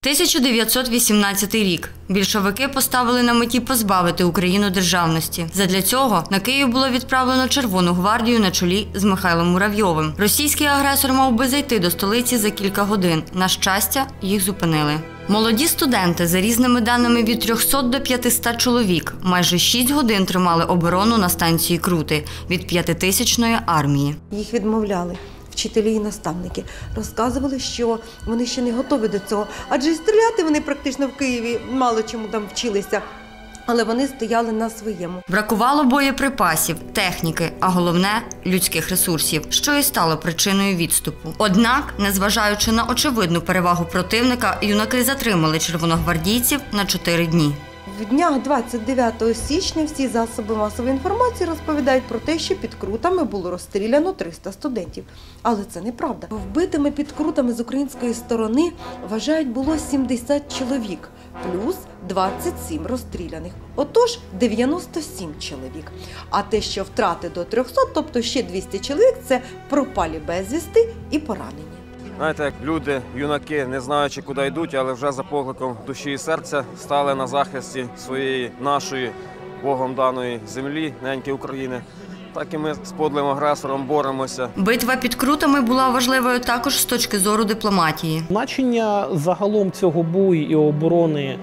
1918 рік. Більшовики поставили на меті позбавити Україну державності. Задля цього на Київ було відправлено Червону гвардію на чолі з Михайлом Муравйовим. Російський агресор мав би зайти до столиці за кілька годин. На щастя, їх зупинили. Молоді студенти, за різними даними, від 300 до 500 чоловік, майже 6 годин тримали оборону на станції Крути від 5000-ної армії. Їх відмовляли. Вчителі і наставники розказували, що вони ще не готові до цього, адже стріляти вони практично в Києві мало чому там вчилися, але вони стояли на своєму. Бракувало боєприпасів, техніки, а головне – людських ресурсів, що і стало причиною відступу. Однак, незважаючи на очевидну перевагу противника, юнаки затримали червоногвардійців на 4 дні. В днях 29 січня всі засоби масової інформації розповідають про те, що під Крутами було розстріляно 300 студентів. Але це неправда. Вбитими під Крутами з української сторони, вважають, було 70 чоловік, плюс 27 розстріляних. Отож, 97 чоловік. А те, що втрати до 300, тобто ще 200 чоловік, це пропалі безвісти і поранені. Знаєте, як люди, юнаки, не знаючи, куди йдуть, але вже за покликом душі і серця стали на захисті своєї, нашої, Богом даної землі, неньки України. Так і ми з подлим агресором боремося. Битва під Крутами була важливою також з точки зору дипломатії. Значення загалом цього бою і оборони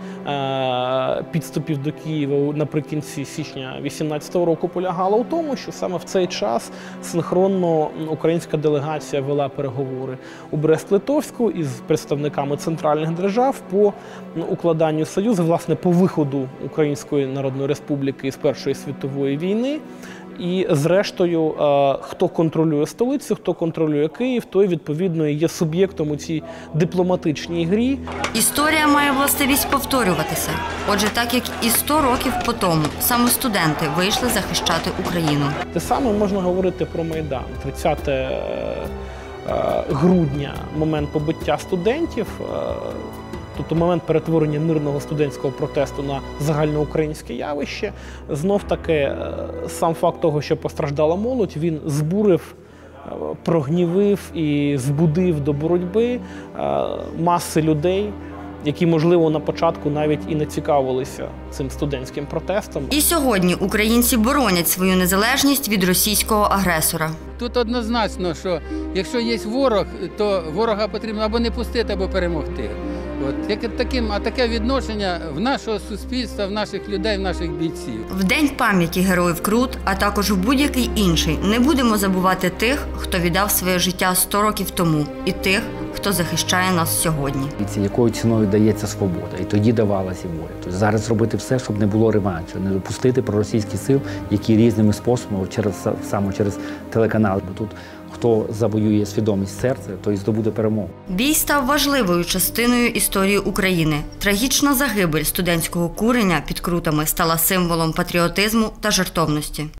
підступів до Києва наприкінці січня 18-го року полягало у тому, що саме в цей час синхронно українська делегація вела переговори у Брест-Литовську із представниками центральних держав по укладанню союзу, власне, по виходу Української Народної Республіки з Першої світової війни. І, зрештою, хто контролює столицю, хто контролює Київ, той, відповідно, є суб'єктом у цій дипломатичній грі. Історія має властивість повторюватися. Отже, так як і 100 років по тому, саме студенти вийшли захищати Україну. Те саме можна говорити про Майдан. 30 грудня – момент побиття студентів, тобто момент перетворення мирного студентського протесту на загальноукраїнське явище. Знов-таки, сам факт того, що постраждала молодь, він збурив, прогнівив і збудив до боротьби маси людей, які, можливо, на початку навіть і не цікавилися цим студентським протестом. І сьогодні українці боронять свою незалежність від російського агресора. Тут однозначно, що якщо є ворог, то ворога потрібно або не пустити, або перемогти. Таке відношення в нашого суспільства, в наших людей, в наших бійців. В День пам'яті героїв Крут, а також в будь-який інший, не будемо забувати тих, хто віддав своє життя 100 років тому, і тих, хто захищає нас сьогодні. Якою ціною дається свобода, і тоді давалася воля. Тобто зараз робити все, щоб не було реваншу, не допустити проросійських сил, які різними способами, саме через телеканал. Бо тут хто завоює свідомість серця, той здобуде перемогу. Бій став важливою частиною історії України. Трагічна загибель студентського куреня під Крутами стала символом патріотизму та жертовності.